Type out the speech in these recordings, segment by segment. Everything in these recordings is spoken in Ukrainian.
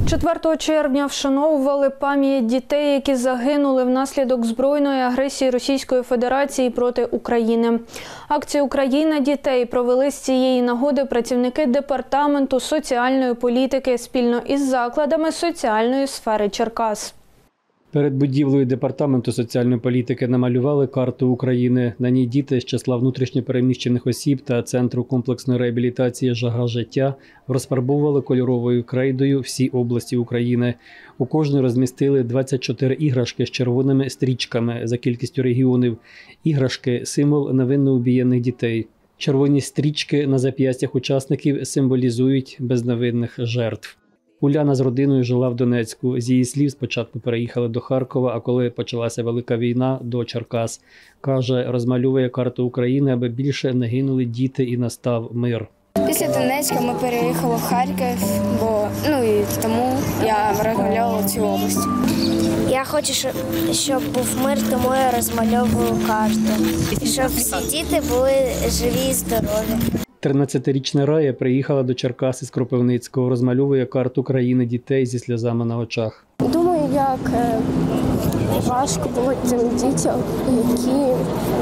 4 червня вшановували пам'ять дітей, які загинули внаслідок збройної агресії Російської Федерації проти України. Акцію «Україна дітей» провели з цієї нагоди працівники Департаменту соціальної політики спільно із закладами соціальної сфери Черкас. Перед будівлею Департаменту соціальної політики намалювали карту України. На ній діти з числа внутрішньопереміщених осіб та Центру комплексної реабілітації «Жага життя» розфарбовували кольоровою крейдою всі області України. У кожній розмістили 24 іграшки з червоними стрічками за кількістю регіонів. Іграшки – символ невинно убієнних дітей. Червоні стрічки на зап'ястях учасників символізують безневинних жертв. Уляна з родиною жила в Донецьку. З її слів, спочатку переїхали до Харкова, а коли почалася велика війна – до Черкас. Каже, розмальовує карту України, аби більше не гинули діти і настав мир. Після Донецька ми переїхали в Харків, і тому я розмальовувала цю область. Я хочу, щоб був мир, тому я розмальовую карту. І щоб всі діти були живі і здорові. 13-річна Рая приїхала до Черкас із Кропивницького, розмальовує карту країни дітей зі сльозами на очах. Думаю, як важко було тим дітям, які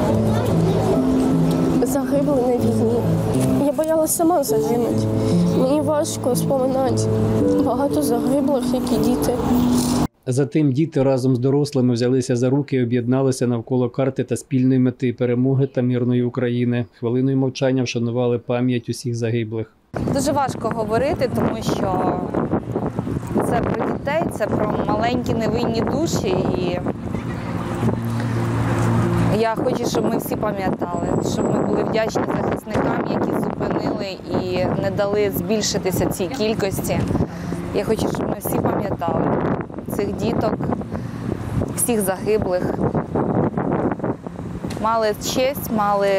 загибли на війні. Я боялася сама загинути. Мені важко споминати багато загиблих, які діти. Затим діти разом з дорослими взялися за руки і об'єдналися навколо карти та спільної мети перемоги та мирної України. Хвилиною мовчання вшанували пам'ять усіх загиблих. Дуже важко говорити, тому що це про дітей, це про маленькі невинні душі. І я хочу, щоб ми всі пам'ятали, щоб ми були вдячні захисникам, які зупинили і не дали збільшитися цій кількості. Я хочу, щоб ми всі пам'ятали цих діток, всіх загиблих. Мали честь, мали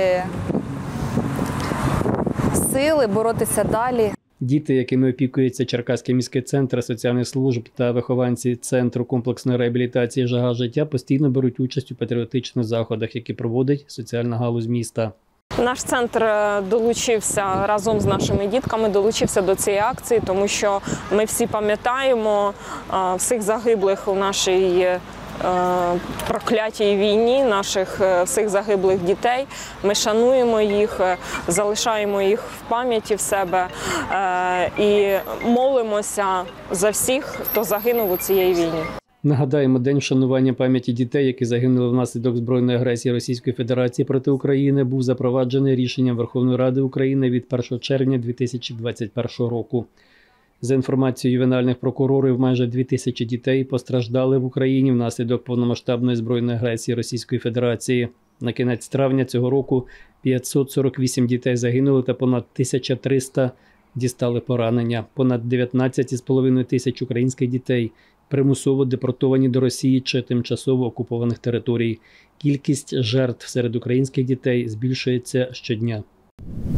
сили боротися далі. Діти, якими опікується Черкаський міський центр соціальних служб та вихованці Центру комплексної реабілітації «Жага життя» постійно беруть участь у патріотичних заходах, які проводить соціальна галузь міста. Наш центр долучився разом з нашими дітками, долучився до цієї акції, тому що ми всі пам'ятаємо всіх загиблих у нашій проклятій війні, наших всіх загиблих дітей. Ми шануємо їх, залишаємо їх в пам'яті в себе і молимося за всіх, хто загинув у цій війні. Нагадаємо, День вшанування пам'яті дітей, які загинули внаслідок збройної агресії Російської Федерації проти України, був запроваджений рішенням Верховної Ради України від 1 червня 2021 року. За інформацією ювенальних прокурорів, майже 2000 дітей постраждали в Україні внаслідок повномасштабної збройної агресії Російської Федерації. На кінець травня цього року 548 дітей загинули та понад 1300 дістали поранення. Понад 19,5 тисяч українських дітей примусово депортовані до Росії чи тимчасово окупованих територій. Кількість жертв серед українських дітей збільшується щодня.